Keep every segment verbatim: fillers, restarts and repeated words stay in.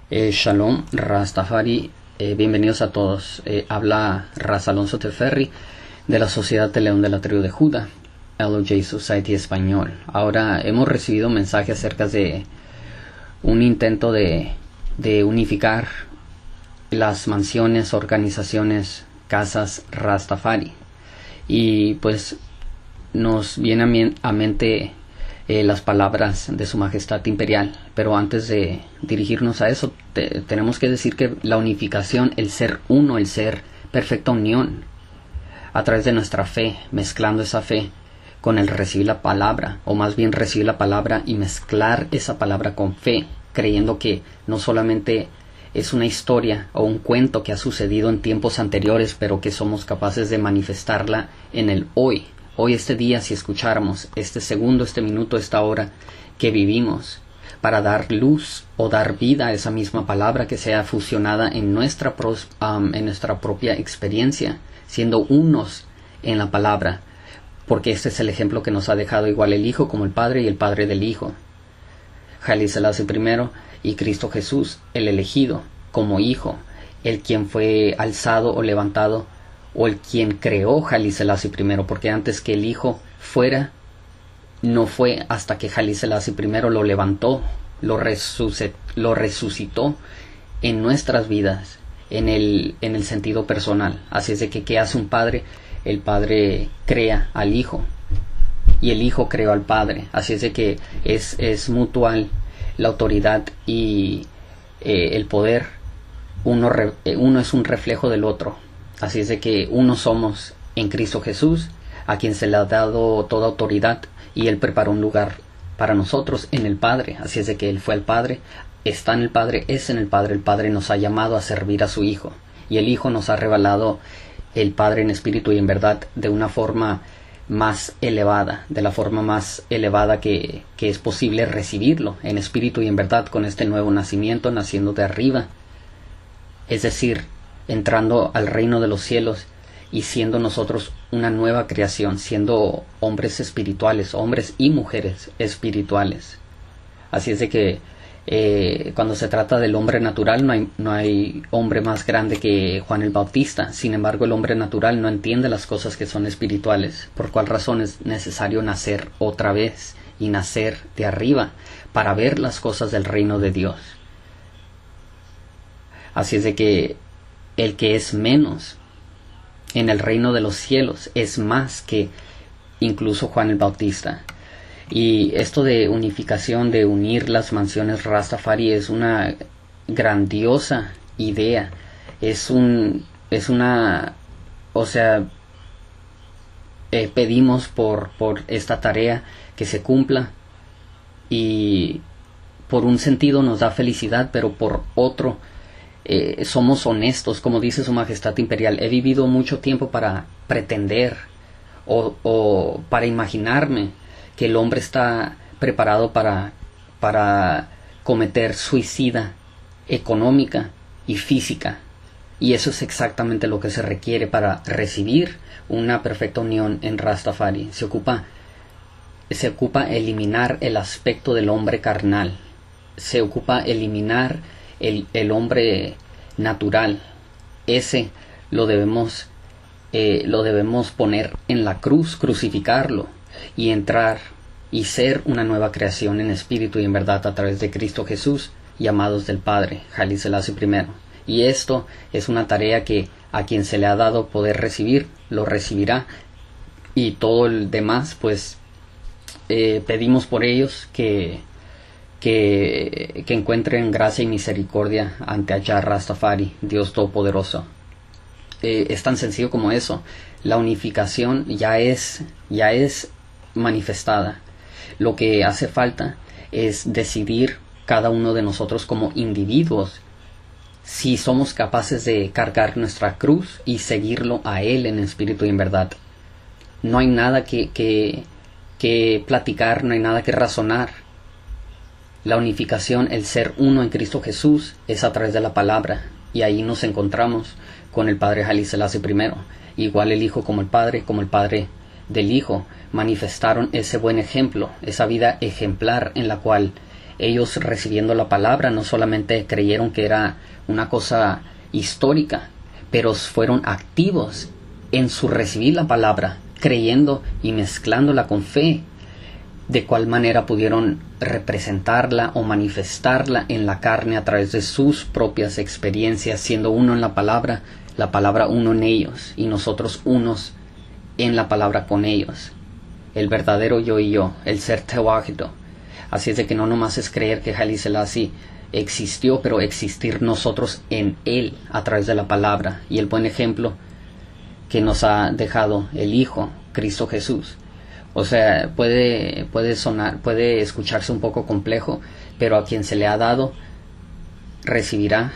Eh, Shalom, Rastafari, eh, bienvenidos a todos. Eh, habla Ras Alonso Teferri de la Sociedad de León de la Tribu de Judá, L O J Society Español. Ahora hemos recibido mensajes acerca de un intento de, de unificar las mansiones, organizaciones, casas Rastafari. Y pues nos viene a, mi, a mente eh, las palabras de Su Majestad Imperial. Pero antes de dirigirnos a eso, te, tenemos que decir que la unificación, el ser uno, el ser perfecta unión, a través de nuestra fe, mezclando esa fe con el recibir la palabra, o más bien recibir la palabra y mezclar esa palabra con fe, creyendo que no solamente es una historia o un cuento que ha sucedido en tiempos anteriores, pero que somos capaces de manifestarla en el hoy. Hoy, este día, si escucháramos este segundo, este minuto, esta hora que vivimos, para dar luz o dar vida a esa misma palabra que sea fusionada en nuestra, pros, um, en nuestra propia experiencia, siendo unos en la palabra, porque este es el ejemplo que nos ha dejado igual el Hijo como el Padre y el Padre del Hijo. Haile Selassie primero y Cristo Jesús, el elegido como Hijo, el quien fue alzado o levantado, o el quien creó Haile Selassie primero, porque antes que el Hijo fuera, no fue hasta que Haile Selassie primero lo levantó, lo, resucit, lo resucitó en nuestras vidas, en el, en el sentido personal. Así es de que, ¿qué hace un padre? El padre crea al Hijo, y el Hijo creó al Padre. Así es de que es, es mutual la autoridad y eh, el poder. Uno, re, eh, uno es un reflejo del otro. Así es de que uno somos en Cristo Jesús, a quien se le ha dado toda autoridad, y Él preparó un lugar para nosotros en el Padre. Así es de que Él fue el Padre, está en el Padre, es en el Padre. El Padre nos ha llamado a servir a su Hijo, y el Hijo nos ha revelado el Padre en espíritu y en verdad de una forma más elevada, de la forma más elevada que, que es posible recibirlo en espíritu y en verdad, con este nuevo nacimiento, naciendo de arriba, es decir, entrando al reino de los cielos y siendo nosotros una nueva creación, siendo hombres espirituales, hombres y mujeres espirituales. Así es de que eh, cuando se trata del hombre natural, no hay, no hay hombre más grande que Juan el Bautista. Sin embargo, el hombre natural no entiende las cosas que son espirituales, por cual razón es necesario nacer otra vez y nacer de arriba para ver las cosas del reino de Dios. Así es de que el que es menos en el reino de los cielos es más que incluso Juan el Bautista. Y esto de unificación, de unir las mansiones Rastafari, es una grandiosa idea. Es un, es una, o sea, eh, pedimos por, por esta tarea que se cumpla, y por un sentido nos da felicidad, pero por otro eh, somos honestos, como dice Su Majestad Imperial. He vivido mucho tiempo para pretender o, o para imaginarme que el hombre está preparado para, para cometer suicida económica y física. Y eso es exactamente lo que se requiere para recibir una perfecta unión en Rastafari. Se ocupa, se ocupa eliminar el aspecto del hombre carnal. Se ocupa eliminar el, el hombre natural. Ese lo debemos, eh, lo debemos poner en la cruz, crucificarlo, y entrar y ser una nueva creación en espíritu y en verdad a través de Cristo Jesús, llamados del Padre, Haile Selassie primero. Y esto es una tarea que a quien se le ha dado poder recibir, lo recibirá, y todo el demás, pues eh, pedimos por ellos que, que, que encuentren gracia y misericordia ante Allá Rastafari, Dios Todopoderoso. Eh, es tan sencillo como eso. La unificación ya es, ya es manifestada. Lo que hace falta es decidir cada uno de nosotros como individuos si somos capaces de cargar nuestra cruz y seguirlo a Él en espíritu y en verdad. No hay nada que, que, que platicar, no hay nada que razonar. La unificación, el ser uno en Cristo Jesús, es a través de la palabra, y ahí nos encontramos con el Padre Haile Selassie primero. Igual el Hijo como el Padre, como el Padre del Hijo, manifestaron ese buen ejemplo, esa vida ejemplar en la cual ellos recibiendo la palabra no solamente creyeron que era una cosa histórica, pero fueron activos en su recibir la palabra, creyendo y mezclándola con fe, de cuál manera pudieron representarla o manifestarla en la carne a través de sus propias experiencias, siendo uno en la palabra, la palabra uno en ellos, y nosotros unos en la palabra con ellos. El verdadero yo y yo, el ser tewahido. Así es de que no nomás es creer que Haile Selassie existió, pero existir nosotros en él a través de la palabra, y el buen ejemplo que nos ha dejado el Hijo, Cristo Jesús. O sea, puede, puede sonar, puede escucharse un poco complejo, pero a quien se le ha dado, recibirá,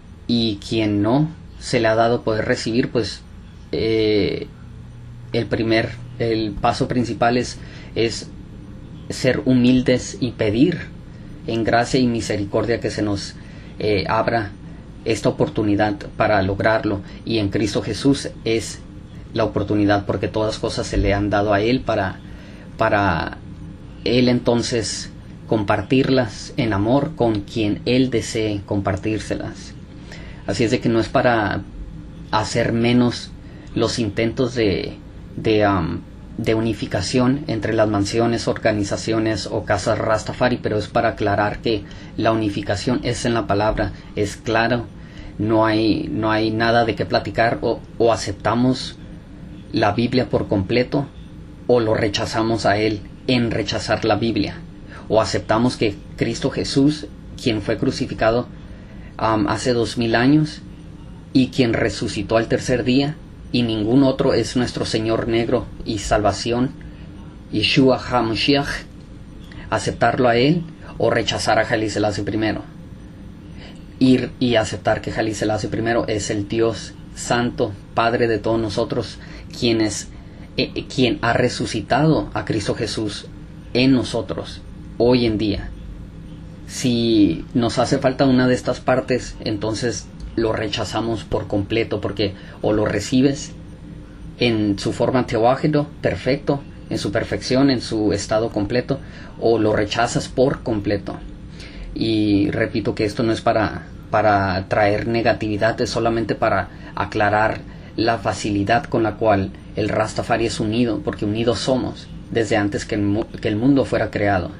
y quien no se le ha dado poder recibir, pues eh, el primer, el paso principal es, es ser humildes y pedir en gracia y misericordia que se nos eh, abra esta oportunidad para lograrlo, y en Cristo Jesús es la oportunidad, porque todas cosas se le han dado a Él para, para Él entonces compartirlas en amor con quien Él desee compartírselas. Así es de que no es para hacer menos los intentos de, de, um, de unificación entre las mansiones, organizaciones o casas Rastafari, pero es para aclarar que la unificación es en la palabra, es claro, no hay, no hay nada de qué platicar, o, o aceptamos la Biblia por completo o lo rechazamos a Él en rechazar la Biblia, o aceptamos que Cristo Jesús, quien fue crucificado um, hace dos mil años y quien resucitó al tercer día, y ningún otro es nuestro Señor negro y salvación, Yeshua HaMashiach, aceptarlo a Él o rechazar a Haile Selassie primero, ir y aceptar que Haile Selassie primero es el Dios Santo, Padre de todos nosotros, quien, es, eh, quien ha resucitado a Cristo Jesús en nosotros hoy en día. Si nos hace falta una de estas partes, entonces lo rechazamos por completo, porque o lo recibes en su forma tewahido, perfecto, en su perfección, en su estado completo, o lo rechazas por completo. Y repito que esto no es para, para traer negatividad, es solamente para aclarar la facilidad con la cual el Rastafari es unido, porque unidos somos desde antes que el, que el mundo fuera creado.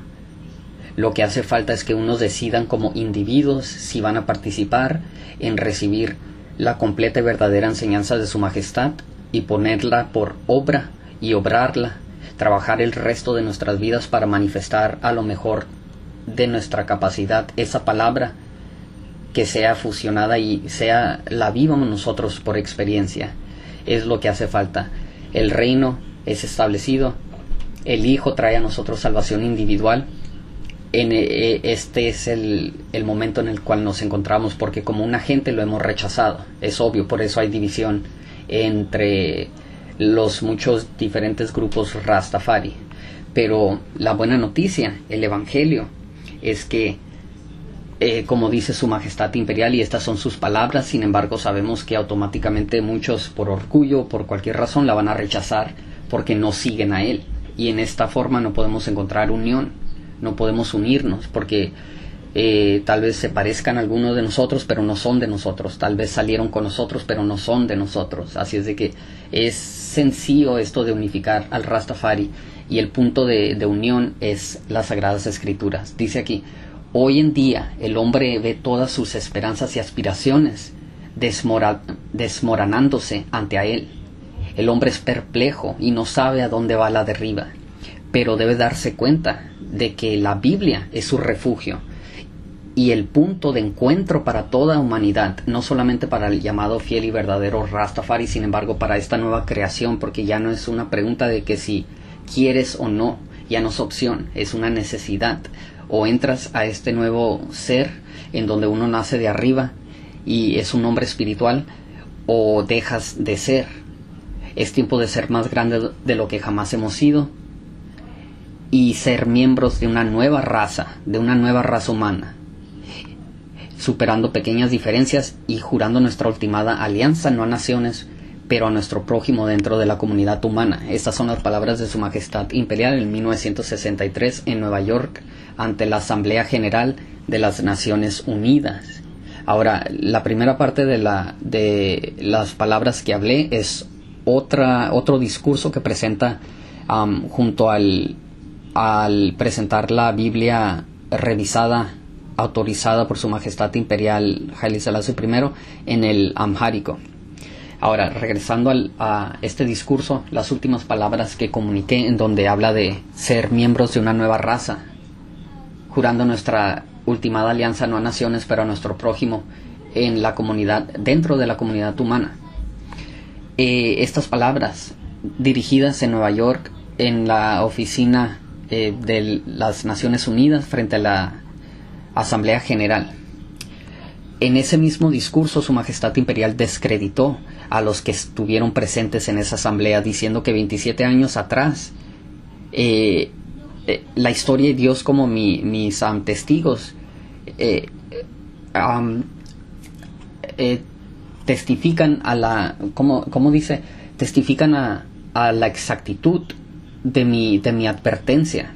Lo que hace falta es que unos decidan como individuos si van a participar en recibir la completa y verdadera enseñanza de su majestad y ponerla por obra y obrarla, trabajar el resto de nuestras vidas para manifestar a lo mejor de nuestra capacidad esa palabra, que sea fusionada y sea la vivamos nosotros por experiencia. Es lo que hace falta. El reino es establecido, el Hijo trae a nosotros salvación individual. En este es el, el momento en el cual nos encontramos, porque como una gente lo hemos rechazado, es obvio, por eso hay división entre los muchos diferentes grupos Rastafari. Pero la buena noticia, el Evangelio, es que eh, como dice su majestad imperial, y estas son sus palabras, sin embargo sabemos que automáticamente muchos por orgullo, por cualquier razón, la van a rechazar porque no siguen a él, y en esta forma no podemos encontrar unión, no podemos unirnos, porque eh, tal vez se parezcan a algunos de nosotros pero no son de nosotros, tal vez salieron con nosotros pero no son de nosotros. Así es de que es sencillo esto de unificar al Rastafari, y el punto de, de unión es las Sagradas Escrituras. Dice aquí: hoy en día el hombre ve todas sus esperanzas y aspiraciones desmora, desmoronándose ante a él. El hombre es perplejo y no sabe a dónde va la derriba, pero debe darse cuenta de que la Biblia es su refugio y el punto de encuentro para toda humanidad, no solamente para el llamado fiel y verdadero Rastafari, sin embargo para esta nueva creación, porque ya no es una pregunta de que si quieres o no, ya no es opción, es una necesidad. O entras a este nuevo ser en donde uno nace de arriba y es un hombre espiritual, o dejas de ser. Es tiempo de ser más grande de lo que jamás hemos sido y ser miembros de una nueva raza, de una nueva raza humana, superando pequeñas diferencias y jurando nuestra ultimada alianza, no a naciones, pero a nuestro prójimo dentro de la comunidad humana. Estas son las palabras de Su Majestad Imperial en mil novecientos sesenta y tres en Nueva York ante la Asamblea General de las Naciones Unidas. Ahora, la primera parte de, la, de las palabras que hablé es otra, otro discurso que presenta um, junto al, al presentar la Biblia revisada, autorizada por Su Majestad Imperial Haile Selassie primero en el amhárico. Ahora, regresando al, a este discurso, las últimas palabras que comuniqué en donde habla de ser miembros de una nueva raza, jurando nuestra ultimada alianza no a naciones, pero a nuestro prójimo en la comunidad, dentro de la comunidad humana. Eh, estas palabras dirigidas en Nueva York, en la oficina eh, de las Naciones Unidas frente a la Asamblea General. En ese mismo discurso, Su Majestad Imperial descreditó a los que estuvieron presentes en esa asamblea, diciendo que veintisiete años atrás, eh, eh, la historia y Dios como mi, mis um, testigos eh, um, eh, testifican a la, ¿cómo, cómo dice? Testifican a, a la exactitud de mi, de mi advertencia.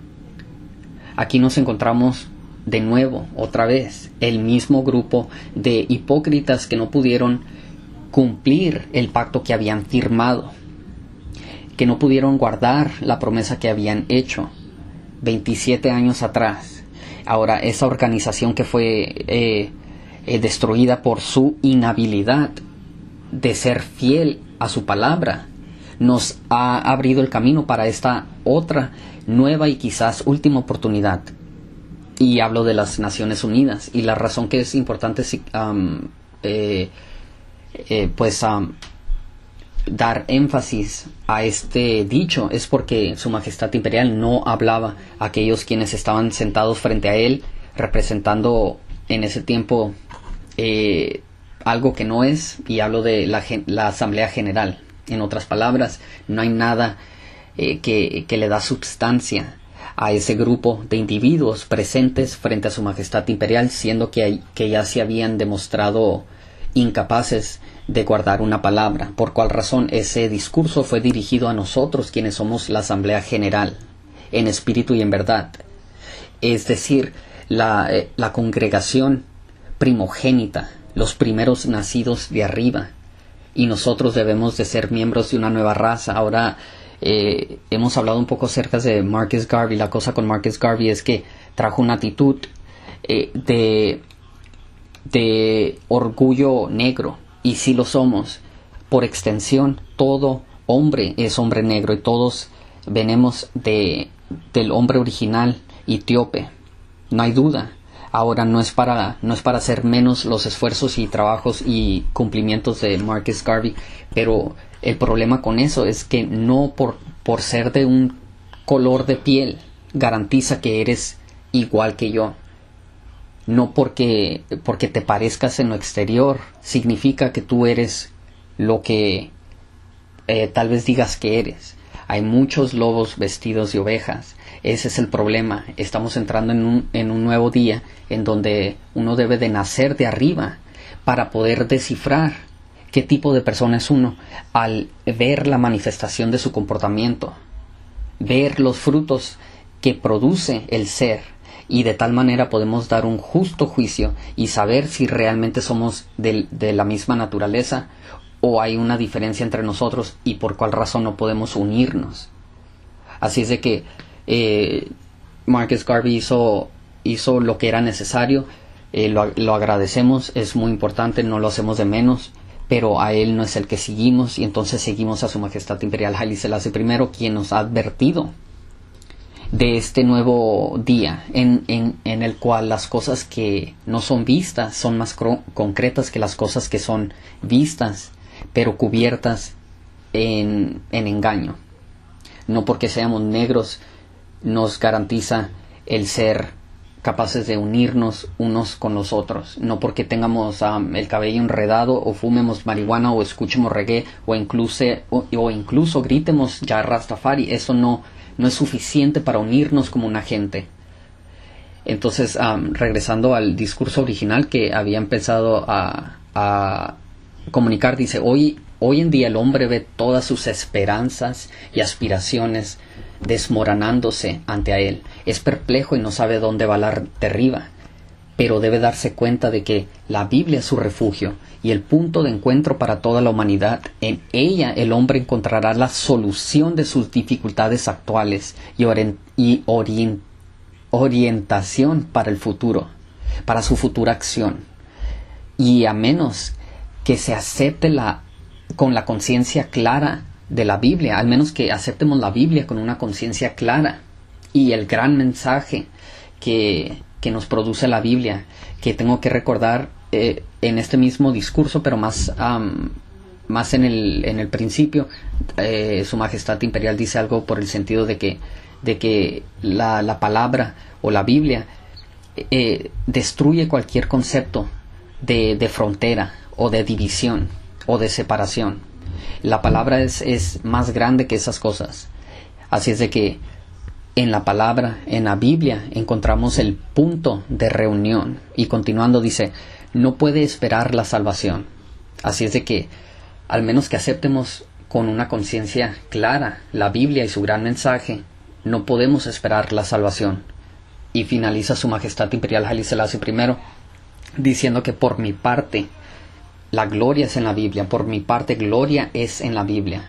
Aquí nos encontramos de nuevo, otra vez, el mismo grupo de hipócritas que no pudieron cumplir el pacto que habían firmado, que no pudieron guardar la promesa que habían hecho veintisiete años atrás. Ahora, esa organización que fue eh, eh, destruida por su inhabilidad de ser fiel a su palabra, nos ha abrido el camino para esta otra, nueva y quizás última oportunidad. Y hablo de las Naciones Unidas. Y la razón que es importante um, eh, eh, pues um, dar énfasis a este dicho es porque Su Majestad Imperial no hablaba a aquellos quienes estaban sentados frente a él, representando en ese tiempo eh, algo que no es, y hablo de la, la Asamblea General. En otras palabras, no hay nada eh, que, que le da substancia a ese grupo de individuos presentes frente a Su Majestad Imperial, siendo que, que ya se habían demostrado incapaces de guardar una palabra, por cual razón ese discurso fue dirigido a nosotros, quienes somos la Asamblea General, en espíritu y en verdad, es decir, la, eh, la congregación primogénita, los primeros nacidos de arriba, y nosotros debemos de ser miembros de una nueva raza. Ahora, Eh, hemos hablado un poco acerca de Marcus Garvey. La cosa con Marcus Garvey es que trajo una actitud eh, de, de orgullo negro, y sí lo somos. Por extensión, todo hombre es hombre negro, y todos venimos de, del hombre original etíope, no hay duda. Ahora, no es para no es para hacer menos los esfuerzos y trabajos y cumplimientos de Marcus Garvey, pero el problema con eso es que no por, por ser de un color de piel garantiza que eres igual que yo. No porque, porque te parezcas en lo exterior significa que tú eres lo que eh, tal vez digas que eres. Hay muchos lobos vestidos de ovejas. Ese es el problema. Estamos entrando en un, en un nuevo día en donde uno debe de nacer de arriba para poder descifrar qué tipo de persona es uno al ver la manifestación de su comportamiento, ver los frutos que produce el ser, y de tal manera podemos dar un justo juicio y saber si realmente somos de, de la misma naturaleza o hay una diferencia entre nosotros y por cuál razón no podemos unirnos. Así es de que eh, Marcus Garvey hizo, hizo lo que era necesario, eh, lo, lo agradecemos, es muy importante, no lo hacemos de menos, pero a él no es el que seguimos, y entonces seguimos a Su Majestad Imperial Haile Selassie primero, quien nos ha advertido de este nuevo día en, en, en el cual las cosas que no son vistas son más concretas que las cosas que son vistas, pero cubiertas en, en engaño. No porque seamos negros nos garantiza el ser capaces de unirnos unos con los otros. No porque tengamos um, el cabello enredado, o fumemos marihuana, o escuchemos reggae, o incluso, o, o incluso gritemos ya Rastafari. Eso no, no es suficiente para unirnos como una gente. Entonces, um, regresando al discurso original que había empezado a, a comunicar, dice: hoy Hoy en día el hombre ve todas sus esperanzas y aspiraciones desmoronándose ante a él. Es perplejo y no sabe dónde va la derriba, pero debe darse cuenta de que la Biblia es su refugio y el punto de encuentro para toda la humanidad. En ella el hombre encontrará la solución de sus dificultades actuales y, orient y orient orientación para el futuro, para su futura acción. Y a menos que se acepte la, con la conciencia clara de la Biblia, al menos que aceptemos la Biblia con una conciencia clara y el gran mensaje que, que nos produce la Biblia, que tengo que recordar eh, en este mismo discurso, pero más, um, más en, el, en el principio, eh, Su Majestad Imperial dice algo por el sentido de que, de que la, la palabra o la Biblia eh, destruye cualquier concepto de, de frontera o de división o de separación. La palabra es, es más grande que esas cosas. Así es de que en la palabra, en la Biblia, encontramos el punto de reunión. Y continuando dice, no puede esperar la salvación. Así es de que, al menos que aceptemos con una conciencia clara la Biblia y su gran mensaje, no podemos esperar la salvación. Y finaliza Su Majestad Imperial Haile Selassie primero diciendo que por mi parte, la gloria es en la Biblia. Por mi parte, gloria es en la Biblia.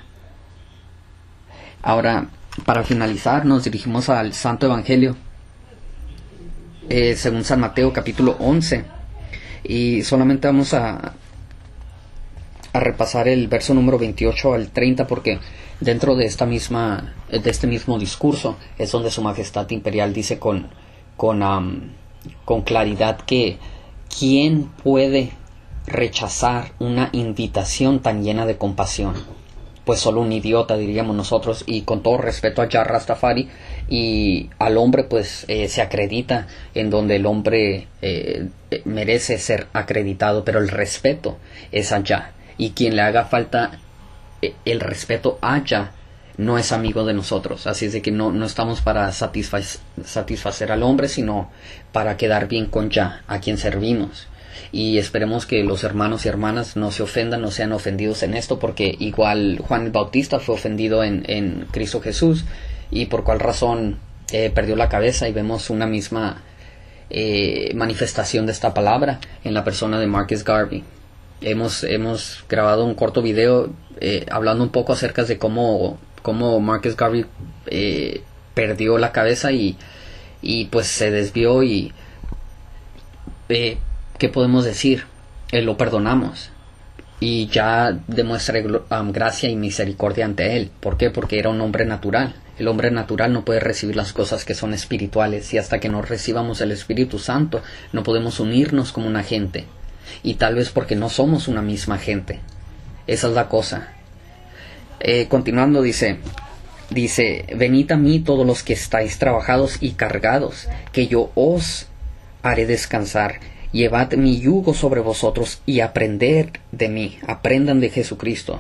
Ahora, para finalizar, nos dirigimos al Santo Evangelio, eh, según San Mateo, capítulo once. Y solamente vamos a, a repasar el verso número veintiocho al treinta, porque dentro de, esta misma, de este mismo discurso es donde Su Majestad Imperial dice con, con, um, con claridad que ¿quién puede rechazar una invitación tan llena de compasión? Pues solo un idiota, diríamos nosotros, y con todo respeto a Jah Rastafari y al hombre, pues eh, se acredita en donde el hombre eh, merece ser acreditado, pero el respeto es a Jah, y quien le haga falta eh, el respeto a Jah no es amigo de nosotros. Así es de que no, no estamos para satisfacer, satisfacer al hombre, sino para quedar bien con Jah, a quien servimos. Y esperemos que los hermanos y hermanas no se ofendan, no sean ofendidos en esto, porque igual Juan el Bautista fue ofendido en, en Cristo Jesús, y por cuál razón eh, perdió la cabeza, y vemos una misma eh, manifestación de esta palabra en la persona de Marcus Garvey. Hemos, hemos grabado un corto video eh, hablando un poco acerca de cómo, cómo Marcus Garvey eh, perdió la cabeza y, y pues se desvió y... Eh, ¿qué podemos decir? Eh, lo perdonamos y ya demuestra um, gracia y misericordia ante él. ¿Por qué? Porque era un hombre natural. El hombre natural no puede recibir las cosas que son espirituales, y hasta que no recibamos el Espíritu Santo no podemos unirnos como una gente, y tal vez porque no somos una misma gente. Esa es la cosa. Eh, continuando dice dice venid a mí todos los que estáis trabajados y cargados, que yo os haré descansar. Llevad mi yugo sobre vosotros y aprended de mí, aprendan de Jesucristo,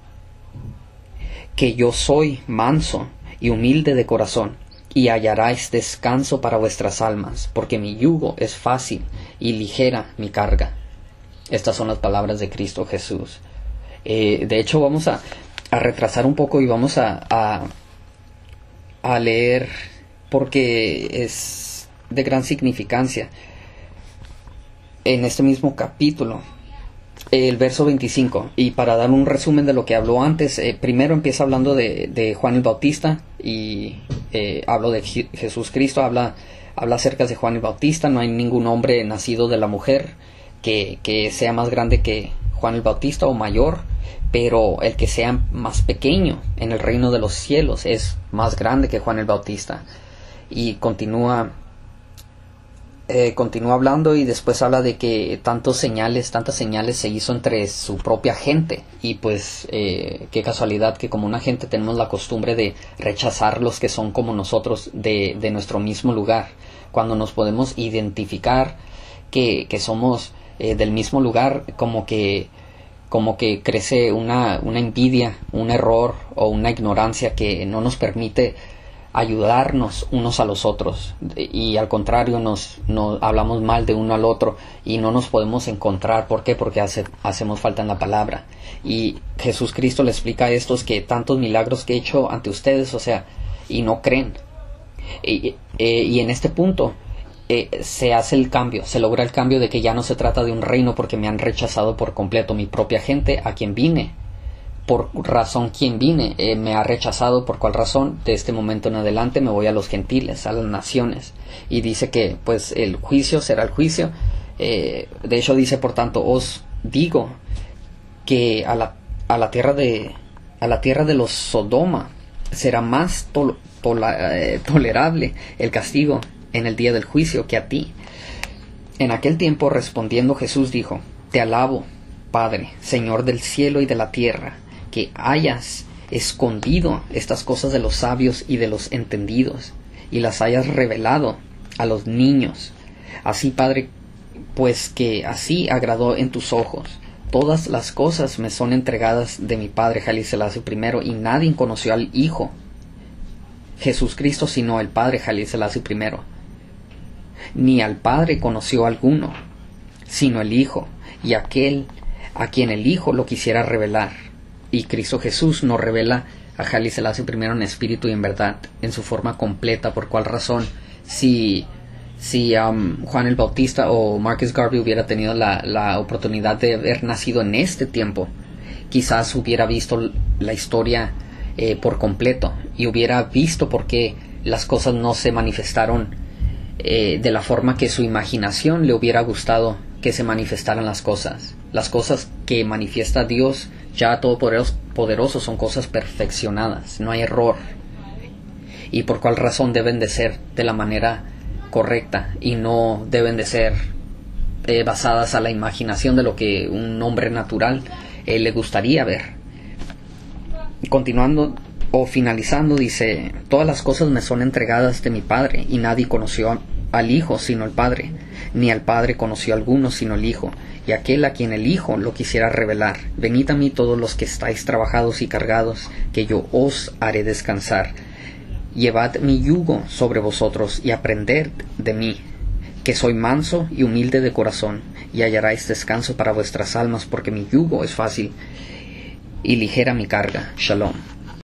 que yo soy manso y humilde de corazón, y hallaréis descanso para vuestras almas, porque mi yugo es fácil y ligera mi carga. Estas son las palabras de Cristo Jesús. Eh, de hecho, vamos a, a retrasar un poco y vamos a, a, a leer, porque es de gran significancia. En este mismo capítulo, el verso veinticinco, y para dar un resumen de lo que habló antes, eh, primero empieza hablando de, de Juan el Bautista, y eh, habló de Je- Jesús Cristo, habla, habla acerca de Juan el Bautista. No hay ningún hombre nacido de la mujer que, que sea más grande que Juan el Bautista o mayor, pero el que sea más pequeño en el reino de los cielos es más grande que Juan el Bautista. Y continúa Eh, continúa hablando, y después habla de que tantos señales, tantas señales se hizo entre su propia gente, y pues eh, qué casualidad que como una gente tenemos la costumbre de rechazar los que son como nosotros de, de nuestro mismo lugar, cuando nos podemos identificar que, que somos eh, del mismo lugar. Como que como que crece una, una envidia, un error o una ignorancia que no nos permite ayudarnos unos a los otros, y al contrario nos, nos hablamos mal de uno al otro y no nos podemos encontrar. ¿Por qué? Porque hace, hacemos falta en la palabra. Y Jesús Cristo le explica a estos que tantos milagros que he hecho ante ustedes, o sea, y no creen. Y, eh, y en este punto eh, se hace el cambio, se logra el cambio de que ya no se trata de un reino porque me han rechazado por completo. Mi propia gente, a quien vine, por razón quien vine, eh, me ha rechazado. ¿Por cuál razón? De este momento en adelante me voy a los gentiles, a las naciones. Y dice que pues el juicio será el juicio. Eh, de hecho dice, por tanto, os digo que a la, a la tierra de a la tierra de los Sodoma será más tol, tola, eh, tolerable el castigo en el día del juicio que a ti. En aquel tiempo, respondiendo Jesús dijo: Te alabo, Padre, Señor del cielo y de la tierra, que hayas escondido estas cosas de los sabios y de los entendidos, y las hayas revelado a los niños. Así, Padre, pues que así agradó en tus ojos. Todas las cosas me son entregadas de mi Padre, Haile Selassie primero, y nadie conoció al Hijo Jesús Cristo sino el Padre, Haile Selassie primero. Ni al Padre conoció alguno, sino el Hijo, y aquel a quien el Hijo lo quisiera revelar. Y Cristo Jesús nos revela a Haile Selassie primero en espíritu y en verdad, en su forma completa. ¿Por cuál razón? Si, si um, Juan el Bautista o Marcus Garvey hubiera tenido la, la oportunidad de haber nacido en este tiempo, quizás hubiera visto la historia eh, por completo y hubiera visto por qué las cosas no se manifestaron eh, de la forma que su imaginación le hubiera gustado que se manifestaran las cosas. Las cosas que manifiesta Dios ya todopoderoso son cosas perfeccionadas, no hay error. ¿Y por cuál razón? Deben de ser de la manera correcta y no deben de ser eh, basadas a la imaginación de lo que un hombre natural eh, le gustaría ver. Continuando o finalizando, dice: todas las cosas me son entregadas de mi Padre, y nadie conoció a al Hijo sino el Padre, ni al Padre conoció a alguno sino el Hijo, y aquel a quien el Hijo lo quisiera revelar. Venid a mí todos los que estáis trabajados y cargados, que yo os haré descansar. Llevad mi yugo sobre vosotros y aprended de mí, que soy manso y humilde de corazón, y hallaréis descanso para vuestras almas, porque mi yugo es fácil y ligera mi carga. Shalom.